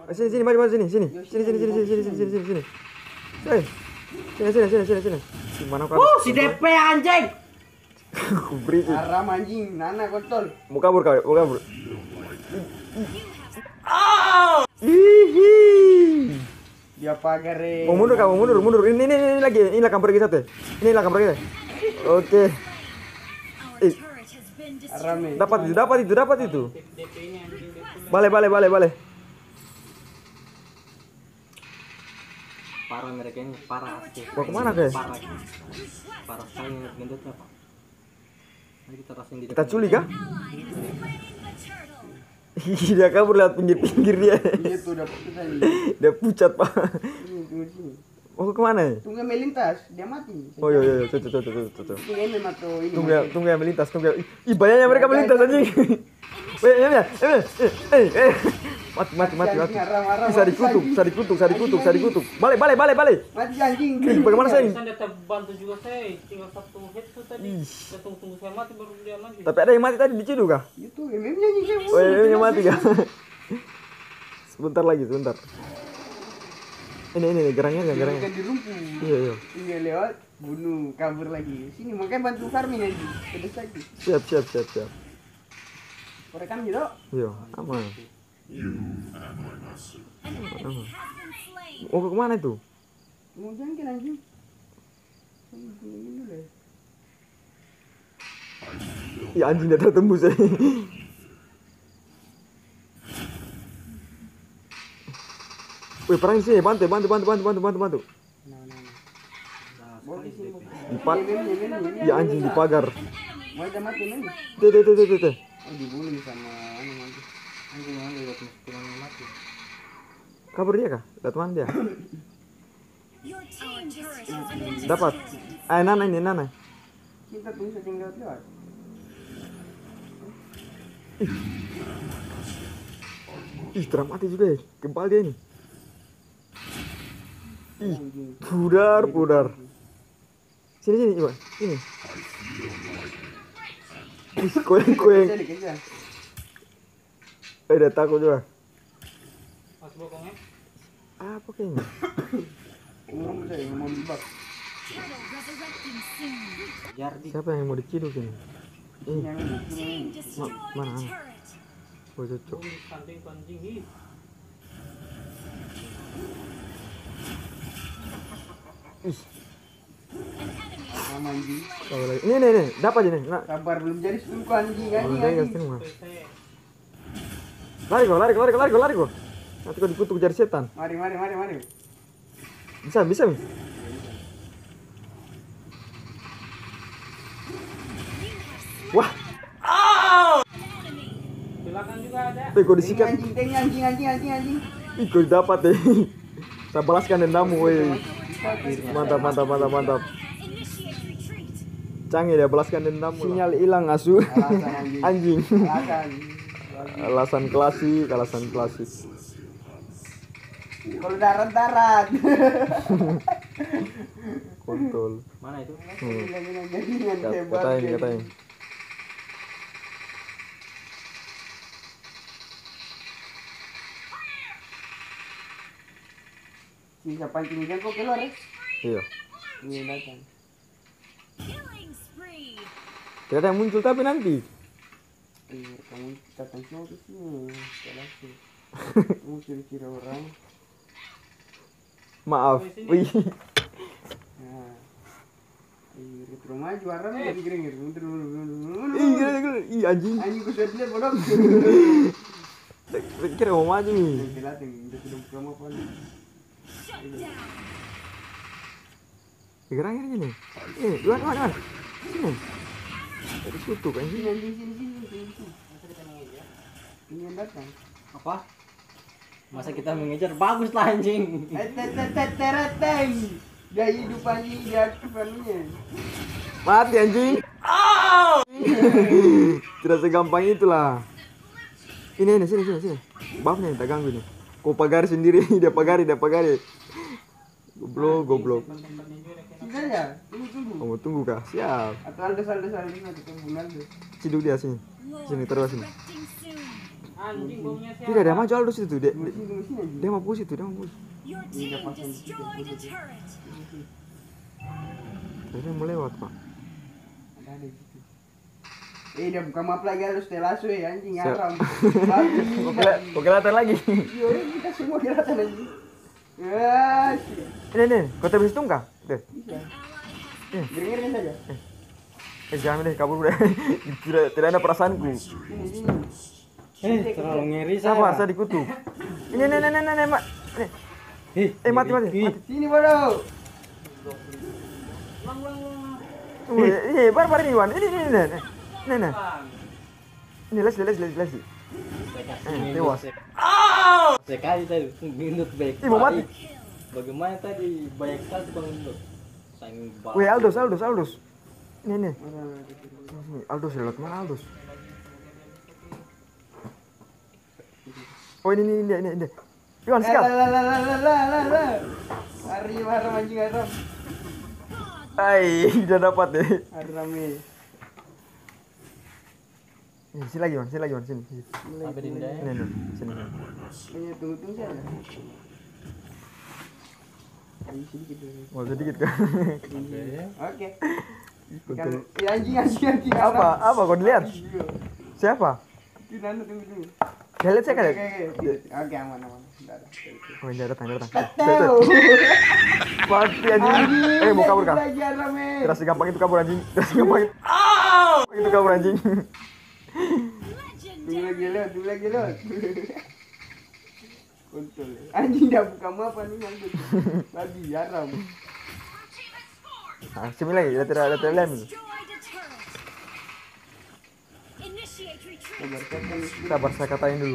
Sini sini maju maju sini sini sini sini sini sini sini sini sini sini. Sini. Gimana kau? Si DP anjing. Kubri. Haram anjing, Nana kontol. Mau kabur kau, mau kabur. Dia pagar Mau mundur kau, mundur. Ini lagi, inilah kampur kita satu. Inilah kampur kita. Oke. haram ya. Dapat itu. Balik. Parah mereka ini, parah asli. Mau kemana guys? Parah sekali gendutnya pak. Mari kita rasain di Kita culik kah? Dia kabur lewat pinggir dia. Iya tuh dapat tadi. Dia pucat pak. Ini tunggu sini. Oh kemana ya? Tunggu melintas, dia mati. Oh iya, tuh. Tunggu ini atau ini. Tunggu ya melintas. Ih banyak mereka melintas anjing. Banyak. Mati. Haram. Bisa dikutuk. Balik. Mati anjing. Bagaimana saya ini? Saya bantu juga saya, tinggal satu hit tuh tadi. Saya tunggu saya mati baru dia mati. Tapi ada yang mati tadi diciduk kah? Itu MM-nya anjing. Oh iya mati kah? Sebentar. Ini gerangnya. Bukan di rumpu. Iya. Tinggal lewat, bunuh, kabur lagi. Sini makanya bantu farming aja. Pedes lagi. Siap. Korekam gitu. Iya, aman. Oh kemana itu? Mau jangkin anjing. Ini dulu ya. Ya anjing dia tertembus ya. Wih perang di sini, bantu. Nah. Ya anjing di pagar. Mau ada mati nih. Teh. Oh dibunuh sama anu nanti. Anjing mana lihat meskipun mati. Kabur dia kah? Lihat mana dia? Dapat. Nana. Kita tunggu saja lewat. Ih, dramatis juga ya. Gempal dia ini. Ih, Anjing. pudar. Sini, coba. Sini. Ih, koeng. Kejar. Udah takut juga. Mas bokongnya. Apa kayaknya? Ngomong saya mau dibak. Jardi. Siapa yang mau diciduk ini? Yang ini. Mana? Oh, cocok. Kanting ih. Ih, Sama anjing. kalau lagi. Ini, dapat ini. Nah, Kabar belum jadi suku anjing. Saya lari kau. Nanti kau dikutuk jadi setan. Mari. Bisa. Mi. Wah, belakang juga ada. kau disikat. Anjing. Ih, kau dapat deh. Saya balaskan dendammu, woi. Mantap. Canggih dia balaskan dendammu. Sinyal hilang asu. Anjing. Alasan klasik. Kalau darat. Kontol. Mana itu? Katain. Bisa pancing ikan kok keluar ya? Iya. Ini datang. Tidak ada yang muncul tapi nanti. Iya, kamu datang semua ke sini. Salah sih. Kamu ciri-ciri orang. Maaf. Wih. Nah. Retro maju arah nih lagi gering. Ih, anjing. Anjing ku sudah lihat bodoh. Kira mau maju nih. Dilatih, udah sudah promo pun. Gerang ini. Luan. Sini. Tadi kutuk anjing. Sini. Ini yang datang. Apa? Masa kita mengejar? Bagus lah anjing. Tereteng. Dia hidup anjing, dia aktif anunya. Mati anjing. Tidak segampang itulah. Ini sini. Buffnya tak ganggu nih. Kau pagari sendiri, dia pagari. Goblok. Sudah ya? Tunggu. Kamu tunggu kah? Siap. Atau Aldes nanti ketemu Aldes. Ciduk dia sini. Sini terus sini. Anjing bomnya siapa? Tidak, dia maju Aldous itu. Dia, Tunggu sini anjing. dia mau push itu, dia mau push. Your team destroyed a turret. Dia mau lewat, Pak. Ada di situ. Dia buka map lagi harus telasu ya anjing Siap. haram. Babi. Kok kelihatan lagi. Iya, kita semua kelihatan anjing. Ya, sih. Ini, kota bis tungkah. Tuh. Bisa. Ally has Gering-gering saja. Jangan deh, kabur udah. Tidak ada perasaanku. Sini. Terlalu ngeri Sabar, saya dikutuk. Ini, Mak. Mati. Sini bodoh. Ini, bar ini, Wan. Ini. Ini, les. Tewas. Sekali tadi Gendut baik. Ih, mau mati. Bagaimana tadi banyak sekali Bang Gendut. Saking Weh, Aldous. Ini. Aldous, lewat mana Aldous? Oh, ini. Iwan, sikat. Lah. Hari haram anjing haram. Ai, udah dapat deh. Haram nih. Sini lagi, Wan. Sini. sampai dinda. Ini, sini. Ini tunggu saja. Ini sedikit dulu. Mau sedikit kan? Oke. Betul. Kan anjing. Apa kau dilihat? Iya. Siapa? Itu nanti tunggu. Dia lihat saya kan? Oke, aman. Udah. Oh, ini datang. Tahu. Mati anjing. Mau kabur kan? Lagi haram eh. Tidak segampang itu kabur anjing. Itu kabur anjing. legendary. Tunggu lagi lewat. Kontol. Anjing dah buka map nih anjing. Babi haram. Nah, sini lagi. Tidak lem. Destroyed a turret. Initiate retreat. Sabar, saya katain dulu.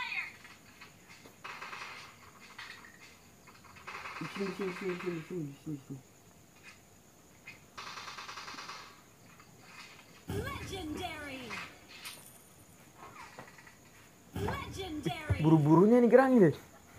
Sini. Legendary. Buru-burunya ini gerangi deh.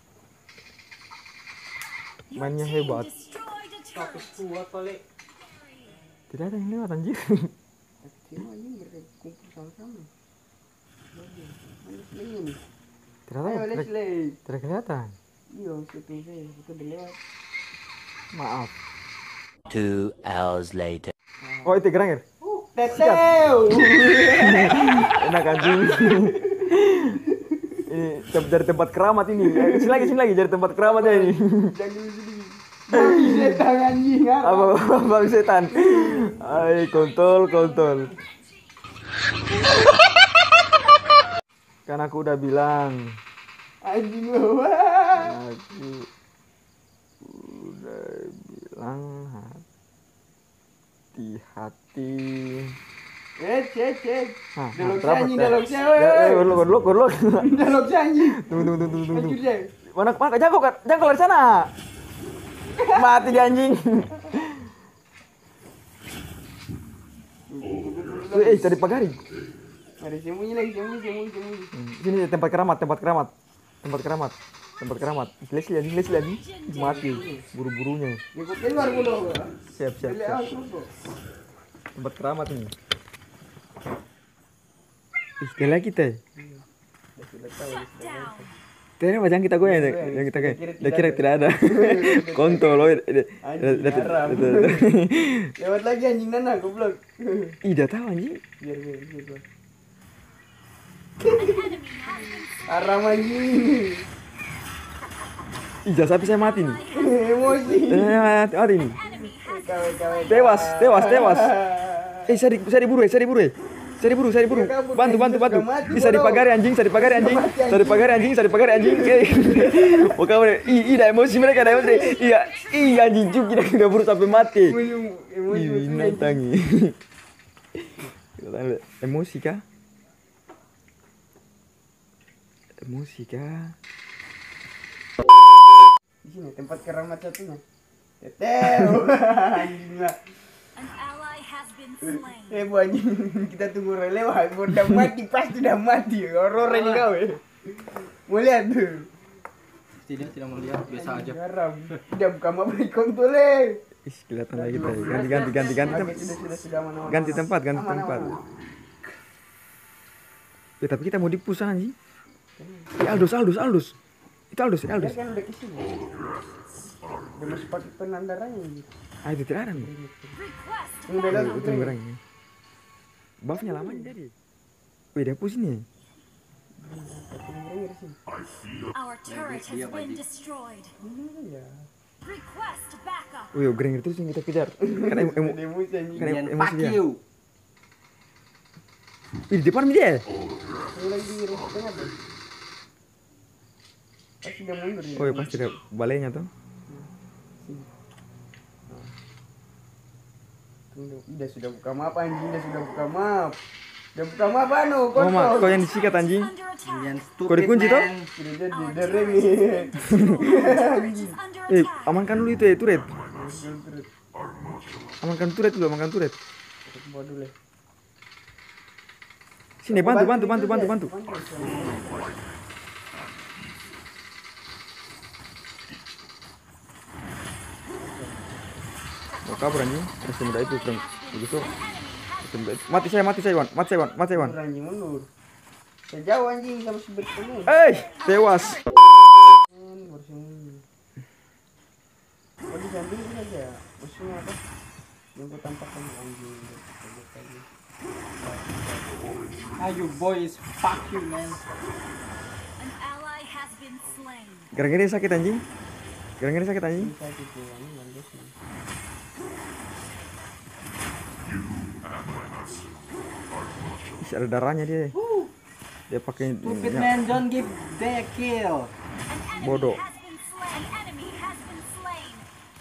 Your Mainnya team hebat. destroyed a Satu turret. kuat kali. Tidak ada yang lewat anjir. Semua anjing berkumpul sama-sama. Mana selingnya nih? Tidak Ayo, ada. Leslie. Tidak kelihatan. Iya, syuting saya. Kita udah lewat. Maaf. 2 hours later. Oh, itu gerangir. Teteu. Enak anjing. Ini dari tempat keramat ini. Sini lagi dari tempat keramatnya ini. Jangan dulu sini. Babi setan anjing. Apa setan? Ay, kontol. Kan aku udah bilang. Anjing wah. Aku udah bilang hati-hati. Cek. Nah, Delok berapa? anjing, delok saya. Godlok. Delok anjing. Tunggu. Hancur saya. Mana jago dari sana. Mati dia anjing. Cari pagari. Ada sembunyi lagi. Sini tempat keramat. Leslie anjing. Mati. Buru-burunya. Ikut keluar mulu. Siap. Tempat keramat ini. Sekali kita. Tidak apa jangan kita goyang yang kita goyang. Dia kira tidak ada. Kontol loh. Lewat lagi anjing nana goblok. Ih, dah tahu anjing. Biar. Haram anjing. Ih, jangan sampai saya mati nih. Emosi. Mati ini. Kawan. Tewas. Saya diburu. Bantu. Bisa dipagari anjing. Mau kabur. Dah emosi mereka. Iya anjing cuk kita buru sampai mati. Ih, binatang ini. Emosi kah? Di sini tempat keramat satunya. Teteu. Anjing lah. An ally has been slain. Bu anjing, kita tunggu lewat. Udah mati, pasti udah mati. Horor ini kau Mau lihat tuh. Tidak mau lihat, biasa aja. Garam. Udah buka map lagi kontol Ih, kelihatan lagi tadi. Ganti tempat. Sudah mana. Ganti tempat. Ya, tapi kita mau dipus anjing. Aldous. Itu Aldous. Dia kan udah kesini. Dia masih pakai penandarannya gitu. Ah itu tidak ada nih. Request Ini beda Itu putri. barangnya. Buffnya lama jadi. Wih dia pusing nih. our turret has been destroyed. Iya. Request backup. Wih Granger itu yang kita kejar. Kan emosi Emosi anjing. kan Fuck emosi dia. you. Wih di depan dia. Ini lagi di ruang tengah tuh. Pasti dia mundur ya. Oh ya pasti ada balainya tuh. Dia sudah buka map anjing, dia sudah buka map. Dia buka map anu, Oh mak, kau kau. yang disikat anjing. Under attack. Kalian Kau stupid dikunci toh? man. Sudah jadi dari nih. Turret is under attack. Amankan dulu itu ya turret. Amankan turret dulu, amankan turret. Bawa dulu. Sini bantu. Mau kabur anjing. Masih muda itu kurang begitu. Masih muda itu. Mati saya Wan. Anjing mundur. Saya jauh anjing sama si bertemu. Tewas. Oh di samping itu saja. Musuhnya apa? Yang ku tampakkan anjing. Ayo boys, fuck you man. An ally has been slain. Gara-gara dia sakit anjing. Ini sakit tuh, ini mandusnya. Ih, ada darahnya dia. Dia pakai Stupid minyak. man, don't give their kill. An enemy Bodoh. has been slain. An enemy has been slain.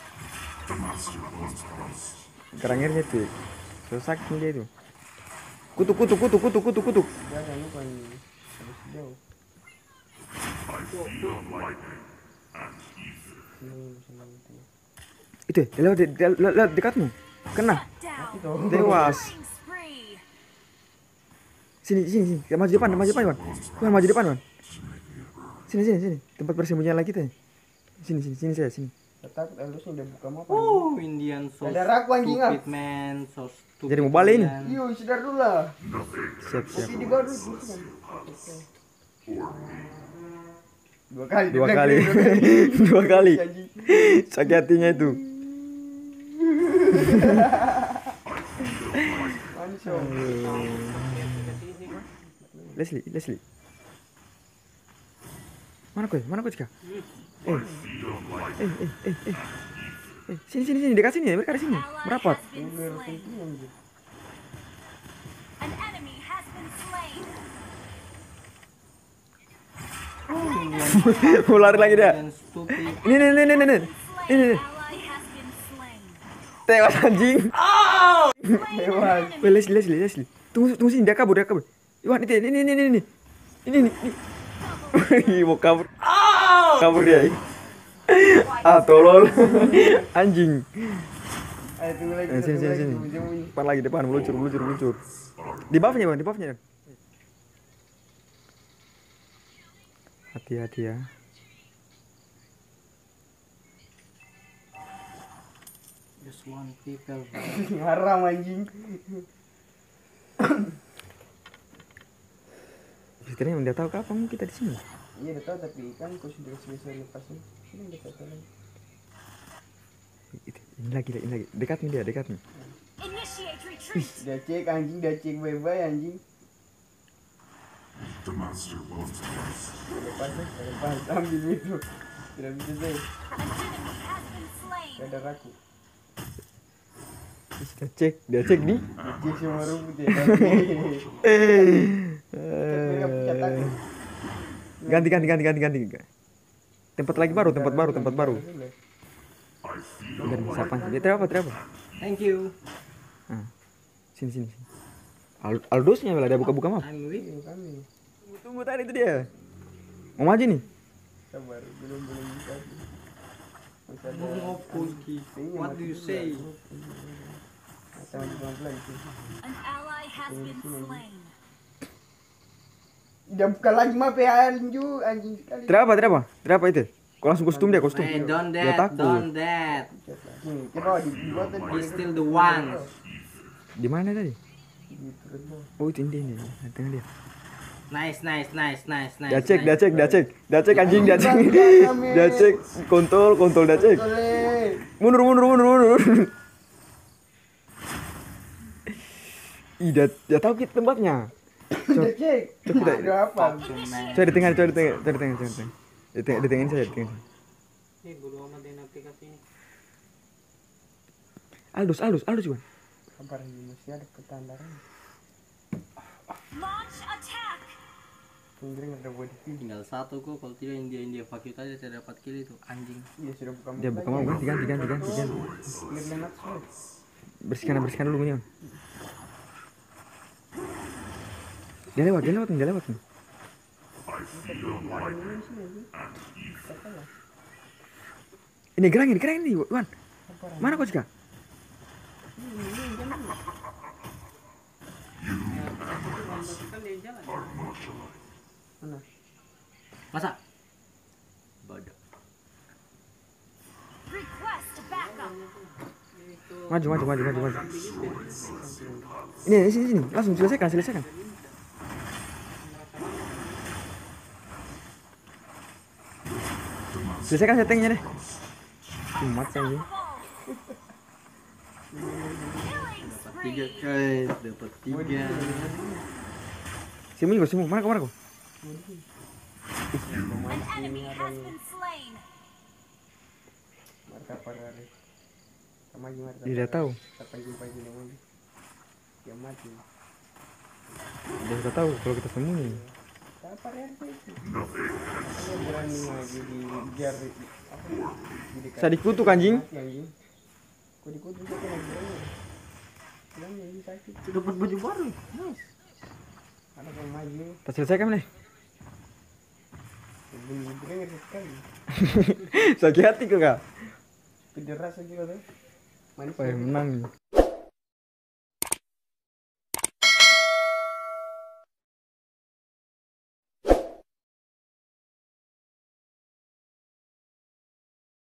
Gerangirnya tuh. So sakit dia itu. Kutuk. Dia jangan lupa ini. Harus jauh. Itu lewat dekatmu. Kena. Down. Tewas. Killing spree. Sini. Maju depan, Wan. Wan maju depan, Wan. Sini. Tempat persembunyian lagi kita. Sini saya. Takut Aldous udah buka map. Indian so Ada raku anjing ah. stupid man, so stupid. Jadi mau balik ini? man. Yuk, sedar dulu lah. Siap. Kopi di bawah dulu. Dua kali. Dua dia kali. bilang, Dua kali. anjing. Sakit hatinya itu. Manis om. Leslie. Mana kau Cika? Sini dekat sini, mereka di sini. Ally Merapat. has been slain. An enemy has been slain. Mau lari lagi dia. Indian stupid. Ini. Slain. Ini. Ally has been slain. Tewas anjing. Hewan. Weh, Leslie. Tunggu sini, dia kabur. Iwan, itu ini. Ih, mau kabur. Kabur dia. Tolol. Anjing. Ayo tunggu lagi. Sini. Depan, meluncur. Di buffnya, Bang, Hati-hati ya. Just one people. Haram anjing. Sebenarnya udah tahu kapan kita di sini. Iya udah tahu tapi kan kau sudah selesai lepasnya. Ini udah tahu lagi. Ini lagi. Dekat nih dia. Initiate retreat. Dia cek bye-bye anjing. Lepas ambil itu. Tidak bisa saya. An enemy has been slain. Ada raku. Dia cek di. Dia cek semua rumput ya. Ganti. Tempat baru. Udah siapa? Dia terapa? Thank you. Sini. Aldosnya lah dia buka map. I'm weak. Kami. Tunggu tadi itu dia. Mau maju nih. Sabar, belum bisa. Oh, Pulki. What do you say? Sama pelan-pelan sih. An ally has been slain. Dia buka lagi map ya anjing sekali. Terapa itu? Kau langsung kostum. Hey, don't Dia that. takut. Nih, coba di bawah tadi. He's still the one. Di mana tadi? Di turret bawah. Oh itu ini. Tengah dia. Nice. Dia cek anjing, dia cek, kontol, dia cek. Mundur. Ih, dia tahu kita tempatnya. Udah cek. Coba Udah apa? Coba di tengah. Di tengah ini saya. Bodo amat dengan aplikasi ini. Aldus Juan. Kabar ini mesti ada pertandaran. Launch attack. Tungguin ada buat TV. Tinggal satu kok, kalau tidak India fakir aja saya dapat kill itu anjing. Iya sudah buka. Dia buka mau ganti. Lihat Bersihkan dulu ini. Dia lewat nih. Ini gerang ini, Wan. Mana kau Cika? Kan dia jalan. Masa? Bodoh. Request backup. Maju. Ini sini. Langsung selesaikan. Selesaikan settingnya deh. Mati anjing. Dapat tiga. Simu. Mana kau? An enemy has been slain. Marka pada hari. Sama gimana? Dia tahu. Pagi namanya. Dia mati. Dia sudah tahu kalau kita sembunyi. Apa RT itu? Dia berani lagi dijar apa? Saya dikutuk anjing. Anjing. Kok dikutuk saya lagi berani. Bilang ini sakit. Dapat baju baru. Nice. Ada yang maju. Kita selesaikan nih. Bener-bener ngeri sekali. Sakit hati kok, Kak. Pederas aja tuh. Manis. Menang nih.